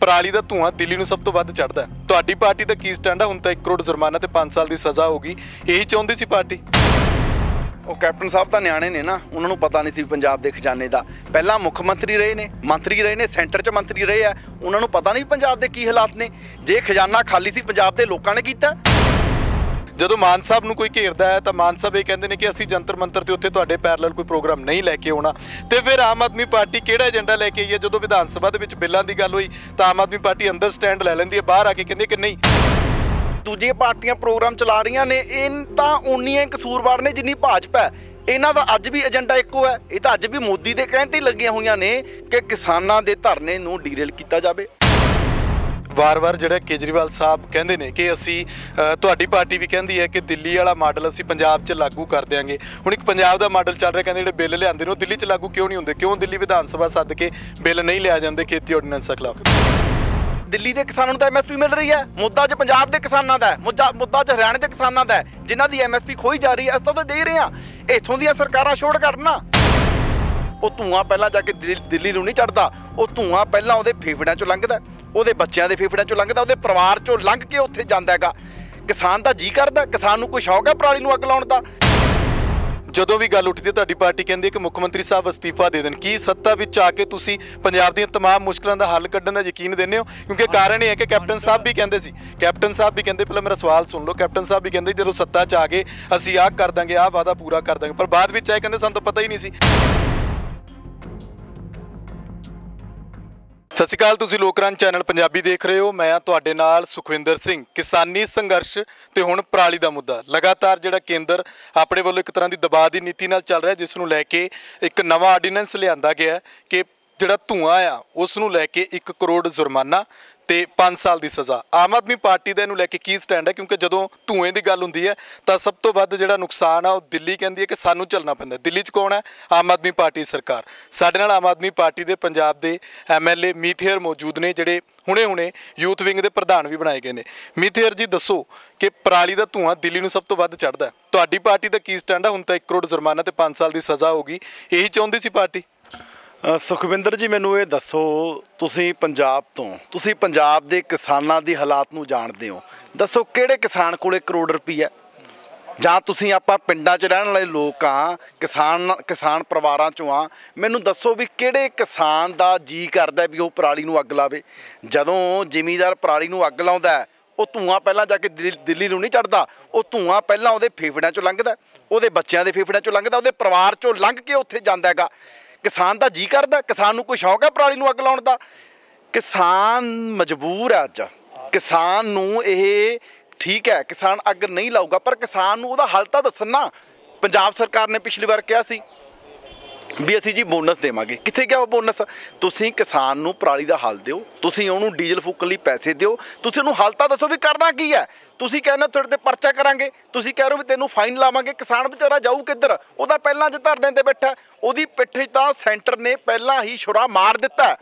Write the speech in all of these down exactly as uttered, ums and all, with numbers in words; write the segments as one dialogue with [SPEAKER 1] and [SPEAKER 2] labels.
[SPEAKER 1] पराली का धुआं दिल्ली नूं सब तो वध चढ़दा है। तुहाडी पार्टी दा की स्टैंड है? हुण तां एक करोड़ जुर्माना ते पाँच साल की सज़ा होगी, यही चाहुंदी सी पार्टी?
[SPEAKER 2] ਉਹ ਕੈਪਟਨ ਸਾਹਿਬ ਤਾਂ ਨਿਆਣੇ ਨੇ ਨਾ, ਉਹਨਾਂ ਨੂੰ ਪਤਾ ਨਹੀਂ ਸੀ ਪੰਜਾਬ ਦੇ ਖਜ਼ਾਨੇ ਦਾ। ਪਹਿਲਾਂ ਮੁੱਖ ਮੰਤਰੀ ਰਹੇ ਨੇ, ਮੰਤਰੀ ਰਹੇ ਨੇ, ਸੈਂਟਰ 'ਚ ਮੰਤਰੀ ਰਹੇ ਆ, ਉਹਨਾਂ ਨੂੰ ਪਤਾ ਨਹੀਂ ਪੰਜਾਬ ਦੇ ਕੀ ਹਾਲਾਤ ਨੇ। ਜੇ ਖਜ਼ਾਨਾ ਖਾਲੀ ਸੀ ਪੰਜਾਬ ਦੇ ਲੋਕਾਂ ਨੇ ਕੀਤਾ।
[SPEAKER 1] ਜਦੋਂ ਮਾਨ ਸਾਹਿਬ ਨੂੰ ਕੋਈ ਘੇਰਦਾ ਹੈ ਤਾਂ ਮਾਨ ਸਾਹਿਬ ਇਹ ਕਹਿੰਦੇ ਨੇ ਕਿ ਅਸੀਂ ਜੰਤਰ ਮੰਤਰ ਤੇ ਉੱਥੇ ਤੁਹਾਡੇ ਪੈਰਲਲ ਕੋਈ ਪ੍ਰੋਗਰਾਮ ਨਹੀਂ ਲੈ ਕੇ ਆਉਣਾ। ਤੇ ਫਿਰ ਆਮ ਆਦਮੀ ਪਾਰਟੀ ਕਿਹੜਾ ਏਜੰਡਾ ਲੈ ਕੇ ਆਈ ਹੈ? ਜਦੋਂ ਵਿਧਾਨ ਸਭਾ ਦੇ ਵਿੱਚ ਬਿੱਲਾਂ ਦੀ ਗੱਲ ਹੋਈ ਤਾਂ ਆਮ ਆਦਮੀ ਪਾਰਟੀ ਅੰਦਰ ਸਟੈਂਡ ਲੈ ਲੈਂਦੀ ਹੈ, ਬਾਹਰ ਆ ਕੇ ਕਹਿੰਦੀ ਕਿ ਨਹੀਂ।
[SPEAKER 2] ਦੂਜੀਆਂ ਪਾਰਟੀਆਂ ਪ੍ਰੋਗਰਾਮ ਚਲਾ ਰਹੀਆਂ ਨੇ, ਇਹ ਤਾਂ ਉਨੀਆਂ ਕਸੂਰਵਾਰ ਨੇ ਜਿੰਨੀ ਭਾਜਪਾ ਹੈ। ਇਹਨਾਂ ਦਾ ਅੱਜ ਵੀ ਏਜੰਡਾ ਇੱਕੋ ਹੈ। ਇਹ ਤਾਂ ਅੱਜ ਵੀ ਮੋਦੀ ਦੇ ਕਹਿਣ 'ਤੇ ਹੀ ਲੱਗੀਆਂ ਹੋਈਆਂ ਨੇ ਕਿ ਕਿਸਾਨਾਂ ਦੇ ਧਰਨੇ ਨੂੰ ਡੀਰੇਲ ਕੀਤਾ ਜਾਵੇ।
[SPEAKER 1] ਵਾਰ ਵਾਰ ਜਿਹੜਾ ਕੇਜਰੀਵਾਲ ਸਾਹਿਬ ਕਹਿੰਦੇ ਨੇ ਕਿ ਅਸੀਂ ਤੁਹਾਡੀ ਪਾਰਟੀ ਵੀ ਕਹਿੰਦੀ ਹੈ ਕਿ ਦਿੱਲੀ ਵਾਲਾ ਮਾਡਲ ਅਸੀਂ ਪੰਜਾਬ 'ਚ ਲਾਗੂ ਕਰ ਦਿਆਂਗੇ। ਹੁਣ ਇੱਕ ਪੰਜਾਬ ਦਾ ਮਾਡਲ ਚੱਲ ਰਿਹਾ, ਕਹਿੰਦੇ ਜਿਹੜੇ ਬਿੱਲ ਲਿਆਂਦੇ ਨੇ ਉਹ ਦਿੱਲੀ 'ਚ ਲਾਗੂ ਕਿਉਂ ਨਹੀਂ ਹੁੰਦੇ? ਕਿਉਂ ਦਿੱਲੀ ਵਿਧਾਨ ਸਭਾ ਸੱਦ ਕੇ ਬਿੱਲ ਨਹੀਂ ਲਿਆ ਜਾਂਦੇ ਖੇਤੀ ਆਰਡੀਨੈਂਸਾਂ ਖਿਲਾਫ?
[SPEAKER 2] ਦਿੱਲੀ ਦੇ ਕਿਸਾਨਾਂ ਨੂੰ ਤਾਂ ਐਮ ਐਸ ਪੀ ਮਿਲ ਰਹੀ ਹੈ, ਮੁੱਦਾ 'ਚ ਪੰਜਾਬ ਦੇ ਕਿਸਾਨਾਂ ਦਾ, ਮੁੱਦਾ ਮੁੱਦਾ 'ਚ ਹਰਿਆਣੇ ਦੇ ਕਿਸਾਨਾਂ ਦਾ, ਜਿਨ੍ਹਾਂ ਦੀ ਐਮ ਐਸ ਪੀ ਖੋਈ ਜਾ ਰਹੀ ਹੈ। ਅਸੀਂ ਤਾਂ ਦੇ ਰਹੇ ਹਾਂ। ਇੱਥੋਂ ਦੀਆਂ ਸਰਕਾਰਾਂ ਛੋੜ ਕਰਨਾ। ਉਹ ਧੂੰਆਂ ਪਹਿਲਾਂ ਜਾ ਕੇ ਦਿੱਲੀ ਨੂੰ ਨਹੀਂ ਚੜ੍ਹਦਾ, ਉਹ ਧੂੰਆਂ ਪਹਿਲਾਂ ਉਹਦੇ ਫੇਫੜਿਆਂ 'ਚੋਂ ਲੰਘਦਾ, ਉਹਦੇ ਬੱਚਿਆਂ ਦੇ ਫੇਫੜਿਆਂ 'ਚੋਂ ਲੰਘਦਾ, ਉਹਦੇ ਪਰਿਵਾਰ 'ਚੋਂ ਲੰਘ ਕੇ ਉੱਥੇ ਜਾਂਦਾ ਹੈਗਾ। ਕਿਸਾਨ ਦਾ ਜੀ ਕਰਦਾ, ਕਿਸਾਨ ਨੂੰ ਕੋਈ ਸ਼ੌਕ ਹੈ ਪਰਾਲੀ ਨੂੰ ਅੱਗ ਲਾਉਣ ਦਾ?
[SPEAKER 1] ਜਦੋਂ ਵੀ ਗੱਲ ਉੱਠਦੀ ਹੈ ਤੁਹਾਡੀ ਪਾਰਟੀ ਕਹਿੰਦੀ ਹੈ ਕਿ ਮੁੱਖ ਮੰਤਰੀ ਸਾਹਿਬ ਅਸਤੀਫਾ ਦੇ ਦੇਣ। ਕੀ ਸੱਤਾ ਵਿੱਚ ਆ ਕੇ ਤੁਸੀਂ ਪੰਜਾਬ ਦੀਆਂ ਤਮਾਮ ਮੁਸ਼ਕਲਾਂ ਦਾ ਹੱਲ ਕੱਢਣ ਦਾ ਯਕੀਨ ਦਿੰਦੇ ਹੋ? ਕਿਉਂਕਿ ਕਾਰਨ ਇਹ ਹੈ ਕਿ ਕੈਪਟਨ ਸਾਹਿਬ ਵੀ ਕਹਿੰਦੇ ਸੀ, ਕੈਪਟਨ ਸਾਹਿਬ ਵੀ ਕਹਿੰਦੇ, ਪਹਿਲਾਂ ਮੇਰਾ ਸਵਾਲ ਸੁਣ ਲਓ, ਕੈਪਟਨ ਸਾਹਿਬ ਵੀ ਕਹਿੰਦੇ ਜਦੋਂ ਸੱਤਾ 'ਚ ਆ ਗਏ ਅਸੀਂ ਆਹ ਕਰ ਦਾਂਗੇ, ਆਹ ਵਾਅਦਾ ਪੂਰਾ ਕਰ ਦਾਂਗੇ, ਪਰ ਬਾਅਦ ਵਿੱਚ ਆਏ ਕਹਿੰਦੇ ਸਾਨੂੰ ਤਾਂ ਪਤਾ ਹੀ ਨਹੀਂ ਸੀ। ਸਤਿ ਸ਼੍ਰੀ ਅਕਾਲ, ਤੁਸੀਂ ਲੋਕਰਾਜ ਚੈਨਲ ਪੰਜਾਬੀ ਦੇਖ ਰਹੇ ਹੋ। ਮੈਂ ਤੁਹਾਡੇ ਨਾਲ ਸੁਖਵਿੰਦਰ ਸਿੰਘ। ਕਿਸਾਨੀ ਸੰਘਰਸ਼ ਤੇ ਹੁਣ ਪਰਾਲੀ ਦਾ ਮੁੱਦਾ ਲਗਾਤਾਰ ਜਿਹੜਾ ਕੇਂਦਰ ਆਪਣੇ ਵੱਲੋਂ ਇੱਕ ਤਰ੍ਹਾਂ ਦੀ ਦਬਾਅ ਦੀ ਨੀਤੀ ਨਾਲ ਚੱਲ ਰਿਹਾ, ਜਿਸ ਨੂੰ ਲੈ ਕੇ ਇੱਕ ਨਵਾਂ ਆਰਡੀਨੈਂਸ ਲਿਆਂਦਾ ਗਿਆ ਕਿ ਜਿਹੜਾ ਧੂੰਆਂ ਆ ਉਸ ਨੂੰ ਲੈ ਕੇ ਇੱਕ ਕਰੋੜ ਜੁਰਮਾਨਾ ਤੇ ਪੰਜ ਸਾਲ ਦੀ ਸਜ਼ਾ। ਆਮ ਆਦਮੀ ਪਾਰਟੀ ਦਾ ਇਹਨੂੰ ਲੈ ਕੇ ਕੀ ਸਟੈਂਡ ਹੈ? ਕਿਉਂਕਿ ਜਦੋਂ ਧੂਏ ਦੀ ਗੱਲ ਹੁੰਦੀ ਹੈ ਤਾਂ ਸਭ ਤੋਂ ਵੱਧ ਜਿਹੜਾ ਨੁਕਸਾਨ ਆ ਉਹ ਦਿੱਲੀ ਕਹਿੰਦੀ ਹੈ ਕਿ ਸਾਨੂੰ ਚੱਲਣਾ ਪੈਂਦਾ। ਦਿੱਲੀ 'ਚ ਕੌਣ ਹੈ? ਆਮ ਆਦਮੀ ਪਾਰਟੀ ਸਰਕਾਰ। ਸਾਡੇ ਨਾਲ ਆਮ ਆਦਮੀ ਪਾਰਟੀ ਦੇ ਪੰਜਾਬ ਦੇ ਐਮ ਐਲ ਏ ਮੀਥੇਰ ਮੌਜੂਦ ਨੇ, ਜਿਹੜੇ ਹੁਣੇ ਹੁਣੇ ਯੂਥ ਵਿੰਗ ਦੇ ਪ੍ਰਧਾਨ ਵੀ ਬਣਾਏ ਗਏ ਨੇ। ਮੀਥੇਰ ਜੀ ਦੱਸੋ ਕਿ ਪਰਾਲੀ ਦਾ ਧੂੰਆਂ ਦਿੱਲੀ ਨੂੰ ਸਭ ਤੋਂ ਵੱਧ ਚੜ੍ਹਦਾ, ਤੁਹਾਡੀ ਪਾਰਟੀ ਦਾ ਕੀ ਸਟੈਂਡ ਹੈ? ਹੁਣ ਤਾਂ ਇੱਕ ਕਰੋੜ ਜੁਰਮਾਨਾ ਤੇ ਪੰਜ ਸਾਲ ਦੀ ਸਜ਼ਾ ਹੋਗੀ, ਇਹੀ ਚਾਹੁੰਦੀ ਸੀ ਪਾਰਟੀ?
[SPEAKER 2] ਸੁਖਵਿੰਦਰ ਜੀ, ਮੈਨੂੰ ਇਹ ਦੱਸੋ, ਤੁਸੀਂ ਪੰਜਾਬ ਤੋਂ, ਤੁਸੀਂ ਪੰਜਾਬ ਦੇ ਕਿਸਾਨਾਂ ਦੀ ਹਾਲਾਤ ਨੂੰ ਜਾਣਦੇ ਹੋ, ਦੱਸੋ ਕਿਹੜੇ ਕਿਸਾਨ ਕੋਲੇ ਕਰੋੜ ਰੁਪਈਆ? ਜਾਂ ਤੁਸੀਂ ਆਪਾਂ ਪਿੰਡਾਂ 'ਚ ਰਹਿਣ ਵਾਲੇ ਲੋਕ ਆ, ਕਿਸਾਨ ਕਿਸਾਨ ਪਰਿਵਾਰਾਂ 'ਚੋਂ ਆ, ਮੈਨੂੰ ਦੱਸੋ ਵੀ ਕਿਹੜੇ ਕਿਸਾਨ ਦਾ ਜੀ ਕਰਦਾ ਵੀ ਉਹ ਪਰਾਲੀ ਨੂੰ ਅੱਗ ਲਾਵੇ? ਜਦੋਂ ਜ਼ਿਮੀਂਦਾਰ ਪਰਾਲੀ ਨੂੰ ਅੱਗ ਲਾਉਂਦਾ, ਉਹ ਧੂੰਆਂ ਪਹਿਲਾਂ ਜਾ ਕੇ ਦਿੱਲੀ ਨੂੰ ਨਹੀਂ ਚੜ੍ਹਦਾ, ਉਹ ਧੂੰਆਂ ਪਹਿਲਾਂ ਉਹਦੇ ਫੇਫੜਿਆਂ 'ਚੋਂ ਲੰਘਦਾ, ਉਹਦੇ ਬੱਚਿਆਂ ਦੇ ਫੇਫੜਿਆਂ 'ਚੋਂ ਲੰਘਦਾ, ਉਹਦੇ ਪਰਿਵਾਰ 'ਚੋਂ ਲੰਘ ਕੇ ਉੱਥੇ ਜਾਂਦਾ ਹੈਗਾ। ਕਿਸਾਨ ਦਾ ਜੀ ਕਰਦਾ, ਕਿਸਾਨ ਨੂੰ ਕੋਈ ਸ਼ੌਕ ਹੈ ਪਰਾਲੀ ਨੂੰ ਅੱਗ ਲਾਉਣ ਦਾ? ਕਿਸਾਨ ਮਜਬੂਰ ਹੈ ਅੱਜ। ਕਿਸਾਨ ਨੂੰ ਇਹ ਠੀਕ ਹੈ, ਕਿਸਾਨ ਅੱਗ ਨਹੀਂ ਲਾਊਗਾ, ਪਰ ਕਿਸਾਨ ਨੂੰ ਉਹਦਾ ਹੱਲ ਤਾਂ ਦੱਸਣ ਨਾ। ਪੰਜਾਬ ਸਰਕਾਰ ਨੇ ਪਿਛਲੀ ਵਾਰ ਕਿਹਾ ਸੀ ਵੀ ਅਸੀਂ ਜੀ ਬੋਨਸ ਦੇਵਾਂਗੇ, ਕਿੱਥੇ ਗਿਆ ਉਹ ਬੋਨਸ? ਤੁਸੀਂ ਕਿਸਾਨ ਨੂੰ ਪਰਾਲੀ ਦਾ ਹੱਲ ਦਿਓ, ਤੁਸੀਂ ਉਹਨੂੰ ਡੀਜ਼ਲ ਫੂਕਣ ਲਈ ਪੈਸੇ ਦਿਓ, ਤੁਸੀਂ ਉਹਨੂੰ ਹੱਲ ਤਾਂ ਦੱਸੋ ਵੀ ਕਰਨਾ ਕੀ ਹੈ। ਤੁਸੀਂ ਕਹਿੰਦੇ ਤੁਹਾਡੇ 'ਤੇ ਪਰਚਾ ਕਰਾਂਗੇ, ਤੁਸੀਂ ਕਹਿ ਰਹੇ ਹੋ ਵੀ ਤੈਨੂੰ ਫਾਈਨ ਲਾਵਾਂਗੇ। ਕਿਸਾਨ ਵਿਚਾਰਾ ਜਾਊ ਕਿੱਧਰ? ਉਹਦਾ ਪਹਿਲਾਂ ਜ ਧਰਨੇ 'ਤੇ ਬੈਠਾ, ਉਹਦੀ ਪਿੱਠ 'ਚ ਤਾਂ ਸੈਂਟਰ ਨੇ ਪਹਿਲਾਂ ਹੀ ਛੁਰਾ ਮਾਰ ਦਿੱਤਾ।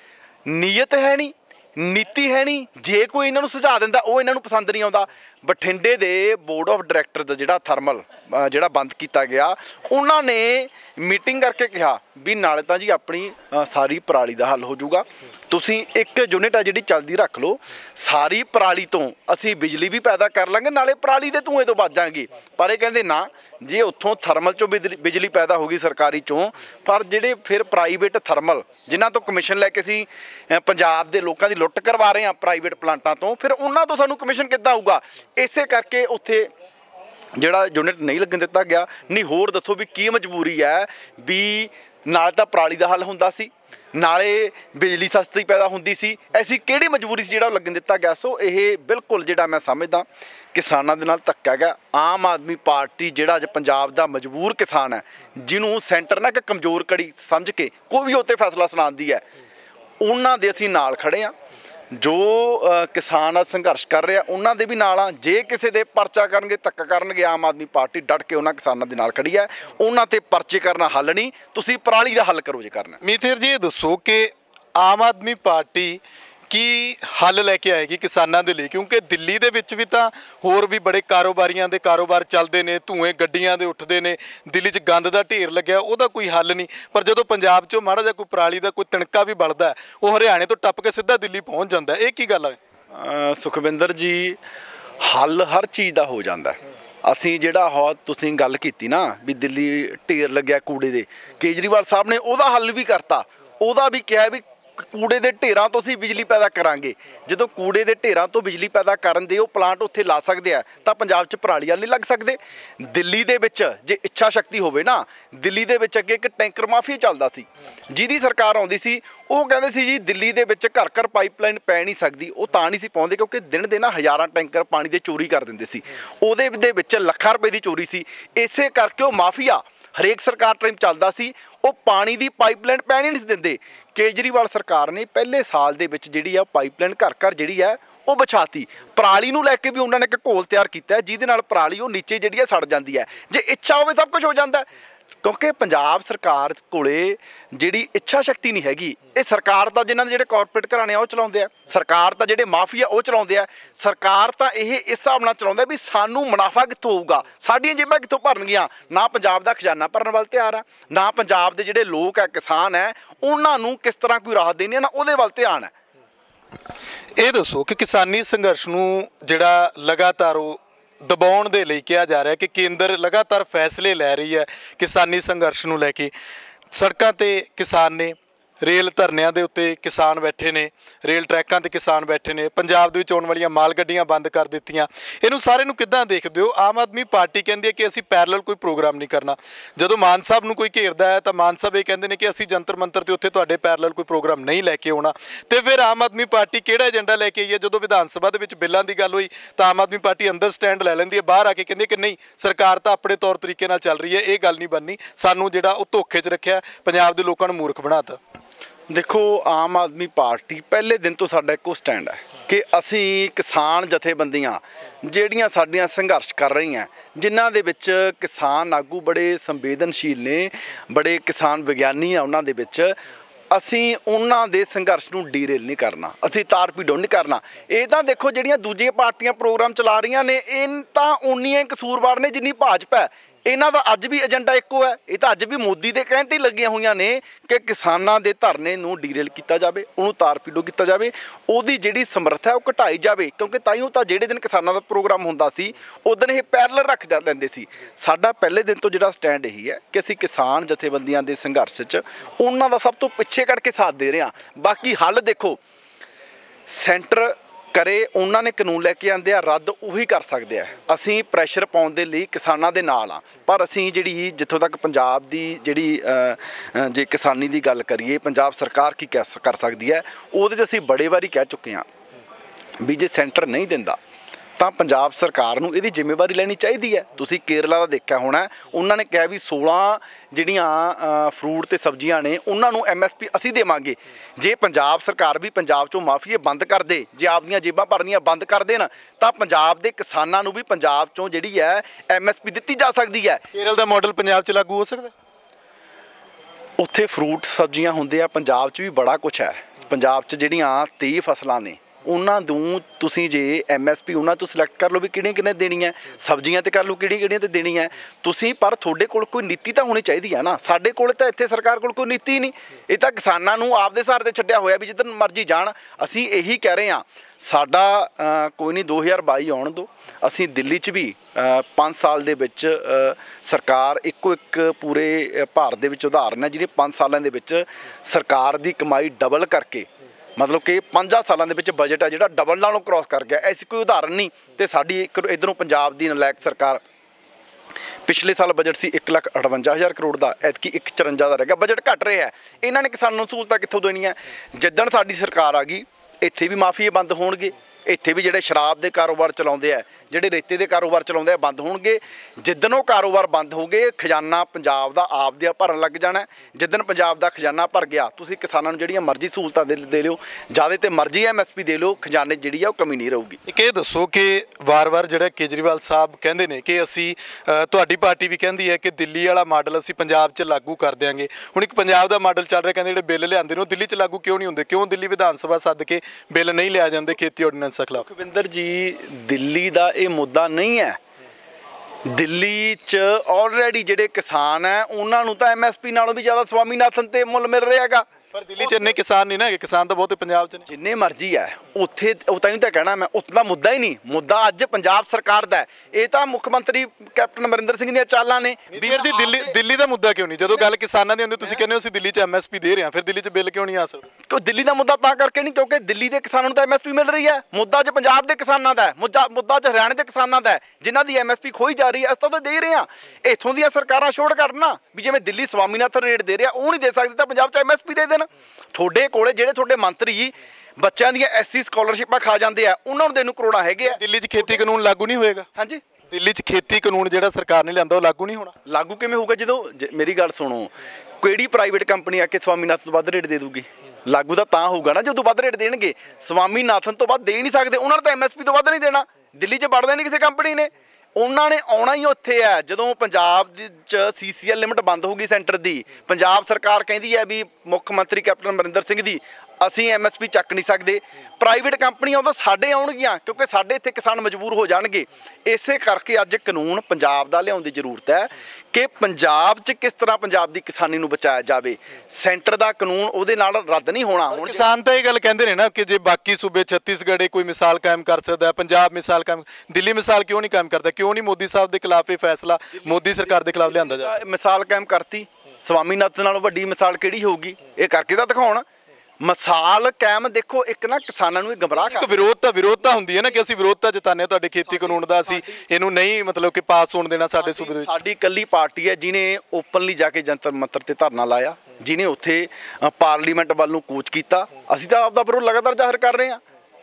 [SPEAKER 2] ਨੀਅਤ ਹੈ ਨਹੀਂ, ਨੀਤੀ ਹੈ ਨਹੀਂ। ਜੇ ਕੋਈ ਇਹਨਾਂ ਨੂੰ ਸੁਝਾਅ ਦਿੰਦਾ ਉਹ ਇਹਨਾਂ ਨੂੰ ਪਸੰਦ ਨਹੀਂ ਆਉਂਦਾ। ਬਠਿੰਡੇ ਦੇ ਬੋਰਡ ਆਫ ਡਾਇਰੈਕਟਰ ਦਾ ਜਿਹੜਾ ਥਰਮਲ ਜਿਹੜਾ ਬੰਦ ਕੀਤਾ ਗਿਆ, ਉਹਨਾਂ ਨੇ ਮੀਟਿੰਗ ਕਰਕੇ ਕਿਹਾ ਵੀ ਨਾਲੇ ਤਾਂ ਜੀ ਆਪਣੀ ਸਾਰੀ ਪਰਾਲੀ ਦਾ ਹੱਲ ਹੋ ਜਾਊਗਾ, ਤੁਸੀਂ ਇੱਕ ਯੂਨਿਟ ਆ ਜਿਹੜੀ ਚੱਲਦੀ ਰੱਖ ਲਓ, ਸਾਰੀ ਪਰਾਲੀ ਤੋਂ ਅਸੀਂ ਬਿਜਲੀ ਵੀ ਪੈਦਾ ਕਰ ਲਾਂਗੇ, ਨਾਲੇ ਪਰਾਲੀ ਦੇ ਧੂਏ ਤੋਂ ਬਚ ਜਾਵਾਂਗੇ। ਪਰ ਇਹ ਕਹਿੰਦੇ ਨਾ, ਜੇ ਉੱਥੋਂ ਥਰਮਲ 'ਚੋਂ ਬਿਜਲੀ ਪੈਦਾ ਹੋ ਗਈ ਸਰਕਾਰੀ 'ਚੋਂ, ਪਰ ਜਿਹੜੇ ਫਿਰ ਪ੍ਰਾਈਵੇਟ ਥਰਮਲ ਜਿਨ੍ਹਾਂ ਤੋਂ ਕਮਿਸ਼ਨ ਲੈ ਕੇ ਅਸੀਂ ਪੰਜਾਬ ਦੇ ਲੋਕਾਂ ਦੀ ਲੁੱਟ ਕਰਵਾ ਰਹੇ ਹਾਂ ਪ੍ਰਾਈਵੇਟ ਪਲਾਂਟਾਂ ਤੋਂ, ਫਿਰ ਉਹਨਾਂ ਤੋਂ ਸਾਨੂੰ ਕਮਿਸ਼ਨ ਕਿੱਦਾਂ ਆਊਗਾ? ਇਸੇ ਕਰਕੇ ਉੱਥੇ ਜਿਹੜਾ ਯੂਨਿਟ ਨਹੀਂ ਲੱਗਣ ਦਿੱਤਾ ਗਿਆ। ਨਹੀਂ ਹੋਰ ਦੱਸੋ ਵੀ ਕੀ ਮਜਬੂਰੀ ਹੈ ਵੀ ਨਾਲੇ ਤਾਂ ਪਰਾਲੀ ਦਾ ਹੱਲ ਹੁੰਦਾ ਸੀ, ਨਾਲੇ ਬਿਜਲੀ ਸਸਤੀ ਪੈਦਾ ਹੁੰਦੀ ਸੀ, ਐਸੀ ਕਿਹੜੀ ਮਜਬੂਰੀ ਸੀ ਜਿਹੜਾ ਲੱਗਣ ਦਿੱਤਾ ਗਿਆ? ਸੋ ਇਹ ਬਿਲਕੁਲ ਜਿਹੜਾ ਮੈਂ ਸਮਝਦਾ ਕਿਸਾਨਾਂ ਦੇ ਨਾਲ ਧੱਕਾ ਹੈਗਾ। ਆਮ ਆਦਮੀ ਪਾਰਟੀ ਜਿਹੜਾ ਅੱਜ ਪੰਜਾਬ ਦਾ ਮਜਬੂਰ ਕਿਸਾਨ ਹੈ, ਜਿਹਨੂੰ ਸੈਂਟਰ ਨਾ ਕਿ ਕਮਜ਼ੋਰ ਕੜੀ ਸਮਝ ਕੇ ਕੋਈ ਵੀ ਉੱਤੇ ਫੈਸਲਾ ਸੁਣਾਉਂਦੀ ਹੈ, ਉਹਨਾਂ ਦੇ ਅਸੀਂ ਨਾਲ ਖੜ੍ਹੇ ਹਾਂ। ਜੋ ਕਿਸਾਨ ਆ ਸੰਘਰਸ਼ ਕਰ ਰਿਹਾ ਉਹਨਾਂ ਦੇ ਵੀ ਨਾਲ ਆ। ਜੇ ਕਿਸੇ ਦੇ ਪਰਚਾ ਕਰਨਗੇ, ਧੱਕਾ ਕਰਨਗੇ, ਆਮ ਆਦਮੀ ਪਾਰਟੀ ਡਟ ਕੇ ਉਹਨਾਂ ਕਿਸਾਨਾਂ ਦੇ ਨਾਲ ਖੜੀ ਹੈ। ਉਹਨਾਂ ਤੇ ਪਰਚੇ ਕਰਨਾ ਹੱਲ ਨਹੀਂ, ਤੁਸੀਂ ਪਰਾਲੀ ਦਾ ਹੱਲ ਕਰੋ ਜੇ ਕਰਨਾ।
[SPEAKER 1] ਮੀਥੇਰ ਜੀ ਇਹ ਦੱਸੋ ਕਿ ਆਮ ਆਦਮੀ ਪਾਰਟੀ ਕੀ ਹੱਲ ਲੈ ਕੇ ਆਏਗੀ ਕਿਸਾਨਾਂ ਦੇ ਲਈ? ਕਿਉਂਕਿ ਦਿੱਲੀ ਦੇ ਵਿੱਚ ਵੀ ਤਾਂ ਹੋਰ ਵੀ ਬੜੇ ਕਾਰੋਬਾਰੀਆਂ ਦੇ ਕਾਰੋਬਾਰ ਚੱਲਦੇ ਨੇ, ਧੂਏ ਗੱਡੀਆਂ ਦੇ ਉੱਠਦੇ ਨੇ, ਦਿੱਲੀ 'ਚ ਗੰਦ ਦਾ ਢੇਰ ਲੱਗਿਆ, ਉਹਦਾ ਕੋਈ ਹੱਲ ਨਹੀਂ। ਪਰ ਜਦੋਂ ਪੰਜਾਬ 'ਚੋਂ ਮਾੜਾ ਜਿਹਾ ਕੋਈ ਪਰਾਲੀ ਦਾ ਕੋਈ ਤਿਣਕਾ ਵੀ ਬਲਦਾ, ਉਹ ਹਰਿਆਣੇ ਤੋਂ ਟੱਪ ਕੇ ਸਿੱਧਾ ਦਿੱਲੀ ਪਹੁੰਚ ਜਾਂਦਾ। ਇਹ ਕੀ ਗੱਲ ਹੈ?
[SPEAKER 2] ਸੁਖਵਿੰਦਰ ਜੀ, ਹੱਲ ਹਰ ਚੀਜ਼ ਦਾ ਹੋ ਜਾਂਦਾ। ਅਸੀਂ ਜਿਹੜਾ ਹੋ ਤੁਸੀਂ ਗੱਲ ਕੀਤੀ ਨਾ ਵੀ ਦਿੱਲੀ ਢੇਰ ਲੱਗਿਆ ਕੂੜੇ ਦੇ, ਕੇਜਰੀਵਾਲ ਸਾਹਿਬ ਨੇ ਉਹਦਾ ਹੱਲ ਵੀ ਕਰਤਾ। ਉਹਦਾ ਵੀ ਕਿਹਾ ਵੀ ਕੂੜੇ ਦੇ ਢੇਰਾਂ ਤੋਂ ਅਸੀਂ ਬਿਜਲੀ ਪੈਦਾ ਕਰਾਂਗੇ। ਜਦੋਂ ਕੂੜੇ ਦੇ ਢੇਰਾਂ ਤੋਂ ਬਿਜਲੀ ਪੈਦਾ ਕਰਨ ਦੇ ਉਹ ਪਲਾਂਟ ਉੱਥੇ ਲਾ ਸਕਦੇ ਆ ਤਾਂ ਪੰਜਾਬ 'ਚ ਪਰਾਲੀ ਵਾਲ ਨਹੀਂ ਲੱਗ ਸਕਦੇ। ਦਿੱਲੀ ਦੇ ਵਿੱਚ ਜੇ ਇੱਛਾ ਸ਼ਕਤੀ ਹੋਵੇ ਨਾ, ਦਿੱਲੀ ਦੇ ਵਿੱਚ ਅੱਗੇ ਇੱਕ ਟੈਂਕਰ ਮਾਫੀਆ ਚੱਲਦਾ ਸੀ, ਜਿਹਦੀ ਸਰਕਾਰ ਆਉਂਦੀ ਸੀ ਉਹ ਕਹਿੰਦੇ ਸੀ ਜੀ ਦਿੱਲੀ ਦੇ ਵਿੱਚ ਘਰ ਘਰ ਪਾਈਪਲਾਈਨ ਪੈ ਨਹੀਂ ਸਕਦੀ। ਉਹ ਤਾਂ ਨਹੀਂ ਸੀ ਪਾਉਂਦੇ ਕਿਉਂਕਿ ਦਿਨ ਦੇ ਨਾ ਹਜ਼ਾਰਾਂ ਟੈਂਕਰ ਪਾਣੀ ਦੇ ਚੋਰੀ ਕਰ ਦਿੰਦੇ ਸੀ। ਉਹਦੇ ਦੇ ਵਿੱਚ ਲੱਖਾਂ ਰੁਪਏ ਦੀ ਚੋਰੀ ਸੀ। ਇਸੇ ਕਰਕੇ ਉਹ ਮਾਫੀਆ ਹਰੇਕ ਸਰਕਾਰ ਟਾਈਮ ਚੱਲਦਾ ਸੀ, ਉਹ ਪਾਣੀ ਦੀ ਪਾਈਪਲਾਈਨ ਪੈਣੀ ਨਹੀਂ ਸੀ ਦਿੰਦੇ। ਕੇਜਰੀਵਾਲ ਸਰਕਾਰ ਨੇ ਪਹਿਲੇ ਸਾਲ ਦੇ ਵਿੱਚ ਜਿਹੜੀ ਆ ਪਾਈਪਲਾਈਨ ਘਰ ਘਰ ਜਿਹੜੀ ਹੈ ਉਹ ਵਿਛਾਤੀ। ਪਰਾਲੀ ਨੂੰ ਲੈ ਕੇ ਵੀ ਉਹਨਾਂ ਨੇ ਇੱਕ ਘੋਲ ਤਿਆਰ ਕੀਤਾ ਜਿਹਦੇ ਨਾਲ ਪਰਾਲੀ ਉਹ ਨੀਚੇ ਜਿਹੜੀ ਹੈ ਸੜ ਜਾਂਦੀ ਹੈ। ਜੇ ਇੱਛਾ ਹੋਵੇ ਸਭ ਕੁਝ ਹੋ ਜਾਂਦਾ, ਕਿਉਂਕਿ ਪੰਜਾਬ ਸਰਕਾਰ ਕੋਲੇ ਜਿਹੜੀ ਇੱਛਾ ਸ਼ਕਤੀ ਨਹੀਂ ਹੈਗੀ। ਇਹ ਸਰਕਾਰ ਤਾਂ ਜਿਨ੍ਹਾਂ ਦੇ ਜਿਹੜੇ ਕਾਰਪੋਰੇਟ ਘਰਾਣੇ ਆ ਉਹ ਚਲਾਉਂਦੇ ਆ, ਸਰਕਾਰ ਤਾਂ ਜਿਹੜੇ ਮਾਫੀਆ ਉਹ ਚਲਾਉਂਦੇ ਆ। ਸਰਕਾਰ ਤਾਂ ਇਹ ਇਸ ਹਿਸਾਬ ਨਾਲ ਚਲਾਉਂਦਾ ਵੀ ਸਾਨੂੰ ਮੁਨਾਫਾ ਕਿੱਥੋਂ ਹੋਊਗਾ, ਸਾਡੀਆਂ ਜੇਬਾਂ ਕਿੱਥੋਂ ਭਰਨਗੀਆਂ। ਨਾ ਪੰਜਾਬ ਦਾ ਖਜ਼ਾਨਾ ਭਰਨ ਵੱਲ ਧਿਆਨ ਆ, ਨਾ ਪੰਜਾਬ ਦੇ ਜਿਹੜੇ ਲੋਕ ਆ, ਕਿਸਾਨ ਹੈ, ਉਹਨਾਂ ਨੂੰ ਕਿਸ ਤਰ੍ਹਾਂ ਕੋਈ ਰਾਹਤ ਦੇਣੀ ਹੈ, ਨਾ ਉਹਦੇ ਵੱਲ ਧਿਆਨ ਹੈ।
[SPEAKER 1] ਇਹ ਦੱਸੋ ਕਿ ਕਿਸਾਨੀ ਸੰਘਰਸ਼ ਨੂੰ ਜਿਹੜਾ ਲਗਾਤਾਰ ਉਹ ਦਬਾਉਣ ਦੇ ਲਈ ਕਿਹਾ ਜਾ ਰਿਹਾ ਕਿ ਕੇਂਦਰ ਲਗਾਤਾਰ ਫੈਸਲੇ ਲੈ ਰਹੀ ਹੈ ਕਿਸਾਨੀ ਸੰਘਰਸ਼ ਨੂੰ ਲੈ ਕੇ। ਸੜਕਾਂ 'ਤੇ ਕਿਸਾਨ ਨੇ, ਰੇਲ ਧਰਨਿਆਂ ਦੇ ਉੱਤੇ ਕਿਸਾਨ ਬੈਠੇ ਨੇ, ਰੇਲ ਟਰੈਕਾਂ 'ਤੇ ਕਿਸਾਨ ਬੈਠੇ ਨੇ, ਪੰਜਾਬ ਦੇ ਵਿੱਚ ਆਉਣ ਵਾਲੀਆਂ ਮਾਲ ਗੱਡੀਆਂ ਬੰਦ ਕਰ ਦਿੱਤੀਆਂ। ਇਹਨੂੰ ਸਾਰੇ ਨੂੰ ਕਿੱਦਾਂ ਦੇਖਦੇ ਹੋ? ਆਮ ਆਦਮੀ ਪਾਰਟੀ ਕਹਿੰਦੀ ਹੈ ਕਿ ਅਸੀਂ ਪੈਰਲਲ ਕੋਈ ਪ੍ਰੋਗਰਾਮ ਨਹੀਂ ਕਰਨਾ। ਜਦੋਂ ਮਾਨ ਸਾਹਿਬ ਨੂੰ ਕੋਈ ਘੇਰਦਾ ਹੈ ਤਾਂ ਮਾਨ ਸਾਹਿਬ ਇਹ ਕਹਿੰਦੇ ਨੇ ਕਿ ਅਸੀਂ ਜੰਤਰ ਮੰਤਰ 'ਤੇ ਉੱਥੇ ਤੁਹਾਡੇ ਪੈਰਲਲ ਕੋਈ ਪ੍ਰੋਗਰਾਮ ਨਹੀਂ ਲੈ ਕੇ ਆਉਣਾ। ਅਤੇ ਫਿਰ ਆਮ ਆਦਮੀ ਪਾਰਟੀ ਕਿਹੜਾ ਏਜੰਡਾ ਲੈ ਕੇ ਆਈ ਹੈ? ਜਦੋਂ ਵਿਧਾਨ ਸਭਾ ਦੇ ਵਿੱਚ ਬਿੱਲਾਂ ਦੀ ਗੱਲ ਹੋਈ ਤਾਂ ਆਮ ਆਦਮੀ ਪਾਰਟੀ ਅੰਦਰ ਸਟੈਂਡ ਲੈ ਲੈਂਦੀ ਹੈ, ਬਾਹਰ ਆ ਕੇ ਕਹਿੰਦੀ ਕਿ ਨਹੀਂ ਸਰਕਾਰ ਤਾਂ ਆਪਣੇ ਤੌਰ ਤਰੀਕੇ ਨਾਲ ਚੱਲ ਰਹੀ ਹੈ, ਇਹ ਗੱਲ ਨਹੀਂ ਬਣਨੀ, ਸਾਨੂੰ ਜਿਹੜਾ ਉਹ ਧੋਖੇ 'ਚ ਰੱਖਿਆ, ਪੰਜਾਬ ਦੇ ਲੋਕਾਂ ਨੂੰ ਮੂਰਖ ਬਣਾਤਾ।
[SPEAKER 2] ਦੇਖੋ, ਆਮ ਆਦਮੀ ਪਾਰਟੀ ਪਹਿਲੇ ਦਿਨ ਤੋਂ ਸਾਡਾ ਇੱਕੋ ਸਟੈਂਡ ਹੈ ਕਿ ਅਸੀਂ ਕਿਸਾਨ ਜਥੇਬੰਦੀਆਂ ਜਿਹੜੀਆਂ ਸਾਡੀਆਂ ਸੰਘਰਸ਼ ਕਰ ਰਹੀਆਂ, ਜਿਨ੍ਹਾਂ ਦੇ ਵਿੱਚ ਕਿਸਾਨ ਆਗੂ ਬੜੇ ਸੰਵੇਦਨਸ਼ੀਲ ਨੇ, ਬੜੇ ਕਿਸਾਨ ਵਿਗਿਆਨੀ ਆ, ਉਹਨਾਂ ਦੇ ਵਿੱਚ ਅਸੀਂ ਉਹਨਾਂ ਦੇ ਸੰਘਰਸ਼ ਨੂੰ ਡੀਰੇਲ ਨਹੀਂ ਕਰਨਾ, ਅਸੀਂ ਤਾਰ ਭਿੱਡੋ ਨਹੀਂ ਕਰਨਾ। ਇਹ ਤਾਂ ਦੇਖੋ ਜਿਹੜੀਆਂ ਦੂਜੀਆਂ ਪਾਰਟੀਆਂ ਪ੍ਰੋਗਰਾਮ ਚਲਾ ਰਹੀਆਂ ਨੇ, ਇਹ ਤਾਂ ਉਨੀਆਂ ਕਸੂਰਵਾਰ ਨੇ ਜਿੰਨੀ ਭਾਜਪਾ ਹੈ। ਇਹਨਾਂ ਦਾ ਅੱਜ ਵੀ ਏਜੰਡਾ ਇੱਕੋ ਹੈ। ਇਹ ਤਾਂ ਅੱਜ ਵੀ ਮੋਦੀ ਦੇ ਕਹਿਣ 'ਤੇ ਲੱਗੀਆਂ ਹੋਈਆਂ ਨੇ ਕਿ ਕਿਸਾਨਾਂ ਦੇ ਧਰਨੇ ਨੂੰ ਡੀਰੇਲ ਕੀਤਾ ਜਾਵੇ, ਉਹਨੂੰ ਤਾਰ ਪੀੜੋ ਕੀਤਾ ਜਾਵੇ, ਉਹਦੀ ਜਿਹੜੀ ਸਮਰੱਥਾ ਉਹ ਘਟਾਈ ਜਾਵੇ। ਕਿਉਂਕਿ ਤਾਂ ਹੀ ਤਾਂ ਜਿਹੜੇ ਦਿਨ ਕਿਸਾਨਾਂ ਦਾ ਪ੍ਰੋਗਰਾਮ ਹੁੰਦਾ ਸੀ ਉਸ ਦਿਨ ਇਹ ਪੈਰਲਲ ਰੱਖ ਜਾ ਲੈਂਦੇ ਸੀ। ਸਾਡਾ ਪਹਿਲੇ ਦਿਨ ਤੋਂ ਜਿਹੜਾ ਸਟੈਂਡ ਇਹੀ ਹੈ ਕਿ ਅਸੀਂ ਕਿਸਾਨ ਜਥੇਬੰਦੀਆਂ ਦੇ ਸੰਘਰਸ਼ 'ਚ ਉਹਨਾਂ ਦਾ ਸਭ ਤੋਂ ਪਿੱਛੇ ਕੱਢ ਕੇ ਸਾਥ ਦੇ ਰਹੇ ਹਾਂ। ਬਾਕੀ ਹੱਲ ਦੇਖੋ, ਸੈਂਟਰ ਕਰੇ, ਉਹਨਾਂ ਨੇ ਕਾਨੂੰਨ ਲੈ ਕੇ ਆਉਂਦੇ ਆ, ਰੱਦ ਉਹੀ ਕਰ ਸਕਦੇ ਆ। ਅਸੀਂ ਪ੍ਰੈਸ਼ਰ ਪਾਉਣ ਦੇ ਲਈ ਕਿਸਾਨਾਂ ਦੇ ਨਾਲ ਆ, ਪਰ ਅਸੀਂ ਜਿਹੜੀ ਜਿੱਥੋਂ ਤੱਕ ਪੰਜਾਬ ਦੀ ਜਿਹੜੀ ਜੇ ਕਿਸਾਨੀ ਦੀ ਗੱਲ ਕਰੀਏ, ਪੰਜਾਬ ਸਰਕਾਰ ਕੀ ਕਰ ਸਕਦੀ ਹੈ, ਉਹਦੇ 'ਚ ਅਸੀਂ ਬੜੇ ਵਾਰੀ ਕਹਿ ਚੁੱਕੇ ਹਾਂ ਵੀ ਜੇ ਸੈਂਟਰ ਨਹੀਂ ਦਿੰਦਾ ਤਾਂ ਪੰਜਾਬ ਸਰਕਾਰ ਨੂੰ ਇਹਦੀ ਜ਼ਿੰਮੇਵਾਰੀ ਲੈਣੀ ਚਾਹੀਦੀ ਹੈ। ਤੁਸੀਂ ਕੇਰਲਾ ਦਾ ਦੇਖਿਆ ਹੋਣਾ, ਉਹਨਾਂ ਨੇ ਕਿਹਾ ਵੀ ਸੋਲਾਂ ਜਿਹੜੀਆਂ ਫਰੂਟ ਅਤੇ ਸਬਜ਼ੀਆਂ ਨੇ ਉਹਨਾਂ ਨੂੰ ਐਮ ਐਸ ਪੀ ਅਸੀਂ ਦੇਵਾਂਗੇ। ਜੇ ਪੰਜਾਬ ਸਰਕਾਰ ਵੀ ਪੰਜਾਬ 'ਚੋਂ ਮਾਫੀਏ ਬੰਦ ਕਰ ਦੇ, ਜੇ ਆਪਦੀਆਂ ਜੇਬਾਂ ਭਰਨੀਆਂ ਬੰਦ ਕਰ ਦੇਣ, ਤਾਂ ਪੰਜਾਬ ਦੇ ਕਿਸਾਨਾਂ ਨੂੰ ਵੀ ਪੰਜਾਬ 'ਚੋਂ ਜਿਹੜੀ ਹੈ ਐਮ ਐਸ ਪੀ ਦਿੱਤੀ ਜਾ ਸਕਦੀ ਹੈ।
[SPEAKER 1] ਕੇਰਲ ਦਾ ਮਾਡਲ ਪੰਜਾਬ 'ਚ ਲਾਗੂ ਹੋ ਸਕਦਾ?
[SPEAKER 2] ਉੱਥੇ ਫਰੂਟ ਸਬਜ਼ੀਆਂ ਹੁੰਦੇ ਆ, ਪੰਜਾਬ 'ਚ ਵੀ ਬੜਾ ਕੁਛ ਹੈ। ਪੰਜਾਬ 'ਚ ਜਿਹੜੀਆਂ ਤੇਈ ਫਸਲਾਂ ਨੇ ਉਹਨਾਂ ਨੂੰ ਤੁਸੀਂ ਜੇ ਐਮ ਐਸ ਪੀ ਉਹਨਾਂ ਤੋਂ ਸਿਲੈਕਟ ਕਰ ਲਓ ਵੀ ਕਿਹੜੀਆਂ ਕਿਹੜੀਆਂ ਦੇਣੀਆਂ, ਸਬਜ਼ੀਆਂ 'ਤੇ ਕਰ ਲਓ ਕਿਹੜੀਆਂ ਕਿਹੜੀਆਂ 'ਤੇ ਦੇਣੀਆਂ ਤੁਸੀਂ। ਪਰ ਤੁਹਾਡੇ ਕੋਲ ਕੋਈ ਨੀਤੀ ਤਾਂ ਹੋਣੀ ਚਾਹੀਦੀ ਹੈ ਨਾ। ਸਾਡੇ ਕੋਲ ਤਾਂ ਇੱਥੇ ਸਰਕਾਰ ਕੋਲ ਕੋਈ ਨੀਤੀ ਨਹੀਂ। ਇਹ ਤਾਂ ਕਿਸਾਨਾਂ ਨੂੰ ਆਪਦੇ ਸਹਾਰੇ 'ਤੇ ਛੱਡਿਆ ਹੋਇਆ ਵੀ ਜਿੱਦਣ ਮਰਜ਼ੀ ਜਾਣ। ਅਸੀਂ ਇਹੀ ਕਹਿ ਰਹੇ ਹਾਂ, ਸਾਡਾ ਕੋਈ ਨਹੀਂ ਦੋ ਹਜ਼ਾਰ ਬਾਈ ਆਉਣ ਦਿਓ, ਅਸੀਂ ਦਿੱਲੀ 'ਚ ਵੀ ਪੰਜ ਸਾਲ ਦੇ ਵਿੱਚ ਸਰਕਾਰ ਇੱਕੋ ਇੱਕ ਪੂਰੇ ਭਾਰਤ ਦੇ ਵਿੱਚ ਉਦਾਹਰਨ ਹੈ ਜਿਹਨੇ ਪੰਜ ਸਾਲਾਂ ਦੇ ਵਿੱਚ ਸਰਕਾਰ ਦੀ ਕਮਾਈ ਡਬਲ ਕਰਕੇ, ਮਤਲਬ ਕਿ ਪੰਜਾਂ ਸਾਲਾਂ ਦੇ ਵਿੱਚ ਬਜਟ ਹੈ ਜਿਹੜਾ ਡਬਲ ਨਾਲੋਂ ਕ੍ਰੋਸ ਕਰ ਗਿਆ। ਐਸੀ ਕੋਈ ਉਦਾਹਰਨ ਨਹੀਂ। ਅਤੇ ਸਾਡੀ ਇੱਕ ਇੱਧਰੋਂ ਪੰਜਾਬ ਦੀ ਨਲਾਇਕ ਸਰਕਾਰ, ਪਿਛਲੇ ਸਾਲ ਬਜਟ ਸੀ ਇੱਕ ਲੱਖ ਅਠਵੰਜਾ ਹਜ਼ਾਰ ਕਰੋੜ ਦਾ, ਐਤਕੀ ਇੱਕ ਚੁਰੰਜਾ ਦਾ ਰਹਿ ਗਿਆ। ਬਜਟ ਘਟ ਰਿਹਾ। ਇਹਨਾਂ ਨੇ ਕਿਸਾਨਾਂ ਨੂੰ ਸਹੂਲਤਾਂ ਕਿੱਥੋਂ ਦੇਣੀਆਂ? ਜਿੱਦਣ ਸਾਡੀ ਸਰਕਾਰ ਆ ਗਈ ਇੱਥੇ ਵੀ ਮਾਫੀਏ ਬੰਦ ਹੋਣਗੇ, ਇੱਥੇ ਵੀ ਜਿਹੜੇ ਸ਼ਰਾਬ ਦੇ ਕਾਰੋਬਾਰ ਚਲਾਉਂਦੇ ਆ, ਜਿਹੜੇ ਰੇਤੇ ਦੇ ਕਾਰੋਬਾਰ ਚਲਾਉਂਦੇ ਆ ਬੰਦ ਹੋਣਗੇ। ਜਿੱਦਣ ਉਹ ਕਾਰੋਬਾਰ ਬੰਦ ਹੋ ਗਏ ਖਜ਼ਾਨਾ ਪੰਜਾਬ ਦਾ ਆਪਦਿਆ ਭਰਨ ਲੱਗ ਜਾਣਾ। ਜਿੱਦਣ ਪੰਜਾਬ ਦਾ ਖਜ਼ਾਨਾ ਭਰ ਗਿਆ ਤੁਸੀਂ ਕਿਸਾਨਾਂ ਨੂੰ ਜਿਹੜੀਆਂ ਮਰਜ਼ੀ ਸਹੂਲਤਾਂ ਦੇ ਦੇ ਲਿਓ, ਜ਼ਿਆਦਾ ਤੇ ਮਰਜ਼ੀ ਐਮ ਐਸ ਪੀ ਦੇ ਲਿਓ, ਖਜ਼ਾਨੇ ਜਿਹੜੀ ਆ ਉਹ ਕਮੀ ਨਹੀਂ ਰਹੂਗੀ।
[SPEAKER 1] ਇੱਕ ਇਹ ਦੱਸੋ ਕਿ ਵਾਰ-ਵਾਰ ਜਿਹੜਾ ਕੇਜਰੀਵਾਲ ਸਾਹਿਬ ਕਹਿੰਦੇ ਨੇ ਕਿ ਅਸੀਂ ਅ, ਤੁਹਾਡੀ ਪਾਰਟੀ ਵੀ ਕਹਿੰਦੀ ਹੈ ਕਿ ਦਿੱਲੀ ਵਾਲਾ ਮਾਡਲ ਅਸੀਂ ਪੰਜਾਬ 'ਚ ਲਾਗੂ ਕਰ ਦਿਆਂਗੇ। ਹੁਣ ਇੱਕ ਪੰਜਾਬ ਦਾ ਮਾਡਲ ਚੱਲ ਰਿਹਾ, ਕਹਿੰਦੇ ਜਿਹੜੇ ਬਿੱਲ ਲਿਆਂਦੇ ਨੇ ਉਹ ਦਿੱਲੀ 'ਚ ਲਾਗੂ ਕਿਉਂ ਨਹੀਂ ਹੁੰਦੇ? ਕਿਉਂ ਦਿੱਲੀ ਵਿਧਾਨ ਸਭਾ ਸੱਦ ਕੇ ਬਿੱਲ ਨਹੀਂ ਲਿਆ ਜਾਂਦੇ ਖੇਤੀ ਆਰਡੀਨੈਂਸਾਂ ਖਿਲਾਫ?
[SPEAKER 2] ਸੁਖਵਿੰਦਰ ਜੀ, ਦਿੱਲੀ ਦਾ ਇਹ ਮੁੱਦਾ ਨਹੀਂ ਹੈ। ਦਿੱਲੀ 'ਚ ਆਲਰੇਡੀ ਜਿਹੜੇ ਕਿਸਾਨ ਹੈ ਉਹਨਾਂ ਨੂੰ ਤਾਂ ਐਮ ਐਸ ਪੀ ਨਾਲੋਂ ਵੀ ਜ਼ਿਆਦਾ ਸਵਾਮੀਨਾਥਨ ਤੇ ਮੁੱਲ ਮਿਲ ਰਿਹਾ ਹੈਗਾ।
[SPEAKER 1] ਪਰ ਦਿੱਲੀ 'ਚ ਇੰਨੇ ਕਿਸਾਨ ਨਹੀਂ ਨਾ ਹੈਗੇ, ਕਿਸਾਨ ਤਾਂ ਬਹੁਤੇ ਪੰਜਾਬ 'ਚ ਨੇ।
[SPEAKER 2] ਜਿੰਨੇ ਮਰਜ਼ੀ ਹੈ ਉੱਥੇ ਉਹ ਤਾਂ ਹੀ ਤਾਂ ਕਹਿਣਾ ਮੈਂ, ਉੱਥੇ ਦਾ ਮੁੱਦਾ ਹੀ ਨਹੀਂ। ਮੁੱਦਾ ਅੱਜ ਪੰਜਾਬ ਸਰਕਾਰ ਦਾ ਹੈ। ਇਹ ਤਾਂ ਮੁੱਖ ਮੰਤਰੀ ਕੈਪਟਨ ਅਮਰਿੰਦਰ ਸਿੰਘ ਦੀਆਂ ਚਾਲਾਂ ਨੇ।
[SPEAKER 1] ਵੀਰ ਦੀ ਦਿੱਲੀ ਦਿੱਲੀ ਦਾ ਮੁੱਦਾ ਕਿਉਂ ਨਹੀਂ? ਜਦੋਂ ਗੱਲ ਕਿਸਾਨਾਂ ਦੀ ਹੁੰਦੀ ਤੁਸੀਂ ਕਹਿੰਦੇ ਹੋ ਅਸੀਂ ਦਿੱਲੀ 'ਚ ਐਮ ਐਸ ਪੀ ਦੇ ਰਹੇ ਹਾਂ, ਫਿਰ ਦਿੱਲੀ 'ਚ ਬਿੱਲ ਕਿਉਂ ਨਹੀਂ ਆ ਸਕਦਾ?
[SPEAKER 2] ਕਿਉਂ ਦਿੱਲੀ ਦਾ ਮੁੱਦਾ ਤਾਂ ਕਰਕੇ ਨਹੀਂ ਕਿਉਂਕਿ ਦਿੱਲੀ ਦੇ ਕਿਸਾਨਾਂ ਨੂੰ ਤਾਂ ਐਮ ਐਸ ਪੀ ਮਿਲ ਰਹੀ ਹੈ। ਮੁੱਦਾ ਅੱਜ ਪੰਜਾਬ ਦੇ ਕਿਸਾਨਾਂ ਦਾ ਹੈ, ਮੁੱਦਾ ਮੁੱਦਾ ਅੱਜ ਹਰਿਆਣੇ ਦੇ ਕਿਸਾਨਾਂ ਦਾ ਹੈ ਜਿਨ੍ਹਾਂ ਦੀ ਐਮ ਐਸ ਪੀ ਖੋਈ ਜਾ ਰਹੀ ਹੈ। ਅਸੀਂ ਤਾਂ ਦੇ ਰਹੇ ਹਾਂ। ਇੱਥੋਂ ਦੀਆਂ ਸਰਕਾਰਾਂ ਛੋੜ ਕਰਨਾ ਵੀ ਜਿਵੇਂ ਦਿੱਲੀ ਸਵਾਮੀਨਾਥਨ ਰੇਟ ਦੇ ਰਿਹਾ ਉਹ ਨਹੀਂ ਦੇ ਸਕਦੀ ਤਾਂ ਪੰਜਾਬ 'ਚ ਐਮ ਐਸ ਪੀ ਦੇ ਦੇਣ। ਤੁਹਾਡੇ ਕੋਲੇ ਜਿਹੜੇ ਤੁਹਾਡੇ ਮੰਤਰੀ ਬੱਚਿਆਂ ਦੀਆਂ ਐਸ ਸੀ ਸਕਾਲਰਸ਼ਿਪਾਂ ਖਾ ਜਾਂਦੇ ਆ ਉਹਨਾਂ ਨੂੰ ਦੇਣ ਨੂੰ ਕਰੋੜਾਂ ਹੈਗੇ ਆ।
[SPEAKER 1] ਦਿੱਲੀ 'ਚ ਖੇਤੀ ਕਾਨੂੰਨ ਲਾਗੂ ਨਹੀਂ ਹੋਏਗਾ?
[SPEAKER 2] ਹਾਂਜੀ,
[SPEAKER 1] ਦਿੱਲੀ 'ਚ ਖੇਤੀ ਕਾਨੂੰਨ ਜਿਹੜਾ ਸਰਕਾਰ ਨੇ ਲਿਆਂਦਾ ਉਹ ਲਾਗੂ ਨਹੀਂ ਹੋਣਾ?
[SPEAKER 2] ਲਾਗੂ ਕਿਵੇਂ ਹੋਊਗਾ ਜਦੋਂ ਜ- ਮੇਰੀ ਗੱਲ ਸੁਣੋ, ਕਿਹੜੀ ਪ੍ਰਾਈਵੇਟ ਕੰਪਨੀ ਆ ਕੇ ਸਵਾਮੀਨਾਥਨ ਤੋਂ ਵੱਧ ਰੇਟ ਦੇ ਦੂਗੀ? ਲਾਗੂ ਤਾਂ ਤਾਂ ਹੋਊਗਾ ਨਾ ਜਦੋਂ ਵੱਧ ਰੇਟ ਦੇਣਗੇ। ਸਵਾਮੀਨਾਥਨ ਤੋਂ ਵੱਧ ਦੇ ਨਹੀਂ ਸਕਦੇ, ਉਹਨਾਂ ਨੇ ਤਾਂ ਐਮ ਐਸ ਪੀ ਤੋਂ ਵੱਧ ਨਹੀਂ ਦੇਣਾ। ਦਿੱਲੀ 'ਚ ਵੜਦੇ ਨਹੀਂ ਕਿਸੇ ਕੰਪਨੀ ਨੇ, ਉਹਨਾਂ ਨੇ ਆਉਣਾ ਹੀ ਉੱਥੇ ਹੈ। ਜਦੋਂ ਪੰਜਾਬ ਦੇ 'ਚ ਸੀ ਸੀ ਐਲ ਲਿਮਟ ਬੰਦ ਹੋਊਗੀ ਸੈਂਟਰ ਦੀ, ਪੰਜਾਬ ਸਰਕਾਰ ਕਹਿੰਦੀ ਹੈ ਵੀ ਮੁੱਖ ਮੰਤਰੀ ਕੈਪਟਨ ਅਮਰਿੰਦਰ ਸਿੰਘ ਦੀ ਅਸੀਂ ਐਮ ਐਸ ਪੀ ਚੱਕ ਨਹੀਂ ਸਕਦੇ, ਪ੍ਰਾਈਵੇਟ ਕੰਪਨੀਆਂ ਉਦੋਂ ਸਾਡੇ ਆਉਣਗੀਆਂ ਕਿਉਂਕਿ ਸਾਡੇ ਇੱਥੇ ਕਿਸਾਨ ਮਜਬੂਰ ਹੋ ਜਾਣਗੇ। ਇਸੇ ਕਰਕੇ ਅੱਜ ਕਾਨੂੰਨ ਪੰਜਾਬ ਦਾ ਲਿਆਉਣ ਦੀ ਜ਼ਰੂਰਤ ਹੈ ਕਿ ਪੰਜਾਬ 'ਚ ਕਿਸ ਤਰ੍ਹਾਂ ਪੰਜਾਬ ਦੀ ਕਿਸਾਨੀ ਨੂੰ ਬਚਾਇਆ ਜਾਵੇ। ਸੈਂਟਰ ਦਾ ਕਾਨੂੰਨ ਉਹਦੇ ਨਾਲ ਰੱਦ ਨਹੀਂ ਹੋਣਾ। ਹੁਣ
[SPEAKER 1] ਕਿਸਾਨ ਤਾਂ ਇਹ ਗੱਲ ਕਹਿੰਦੇ ਨੇ ਨਾ ਕਿ ਜੇ ਬਾਕੀ ਸੂਬੇ ਛੱਤੀਸਗੜ੍ਹ ਕੋਈ ਮਿਸਾਲ ਕਾਇਮ ਕਰ ਸਕਦਾ ਹੈ, ਪੰਜਾਬ ਮਿਸਾਲ ਕਾਇਮ, ਦਿੱਲੀ ਮਿਸਾਲ ਕਿਉਂ ਨਹੀਂ ਕਾਇਮ ਕਰਦਾ? ਕਿਉਂ ਨਹੀਂ ਮੋਦੀ ਸਾਹਿਬ ਦੇ ਖਿਲਾਫ ਇਹ ਫੈਸਲਾ ਮੋਦੀ ਸਰਕਾਰ ਦੇ ਖਿਲਾਫ ਲਿਆਂਦਾ ਜਾ?
[SPEAKER 2] ਮਿਸਾਲ ਕਾਇਮ ਕਰਤੀ। ਸਵਾਮੀਨਾਥਨ ਨਾਲੋਂ ਵੱਡੀ ਮਿਸਾਲ ਕਿਹੜੀ ਹੋਊਗੀ? ਇਹ ਕਰਕੇ ਤਾਂ ਦਿਖਾਉਣ ਮਿਸਾਲ ਕਾਇਮ। ਦੇਖੋ ਇੱਕ ਨਾ ਕਿਸਾਨਾਂ ਨੂੰ ਇਹ ਗਮਰਾਹ
[SPEAKER 1] ਇੱਕ ਵਿਰੋਧਤਾ ਵਿਰੋਧਤਾ ਹੁੰਦੀ ਹੈ ਨਾ ਕਿ ਅਸੀਂ ਵਿਰੋਧਤਾ ਜਤਾਉਂਦੇ ਹਾਂ ਤੁਹਾਡੇ ਖੇਤੀ ਕਾਨੂੰਨ ਦਾ, ਅਸੀਂ ਇਹਨੂੰ ਨਹੀਂ ਮਤਲਬ ਕਿ ਪਾਸ ਹੋਣ ਦੇਣਾ ਸਾਡੇ ਸੂਬੇ ਦੇ ਵਿੱਚ।
[SPEAKER 2] ਸਾਡੀ ਇਕੱਲੀ ਪਾਰਟੀ ਹੈ ਜਿਹਨੇ ਓਪਨਲੀ ਜਾ ਕੇ ਜੰਤਰ ਮੰਤਰ ਤੇ ਧਰਨਾ ਲਾਇਆ, ਜਿਹਨੇ ਉੱਥੇ ਅ, ਪਾਰਲੀਮੈਂਟ ਵੱਲ ਨੂੰ ਕੂਚ ਕੀਤਾ। ਅਸੀਂ ਤਾਂ ਆਪਦਾ ਵਿਰੋਧ ਲਗਾਤਾਰ ਜ਼ਾਹਰ ਕਰ ਰਹੇ ਹਾਂ।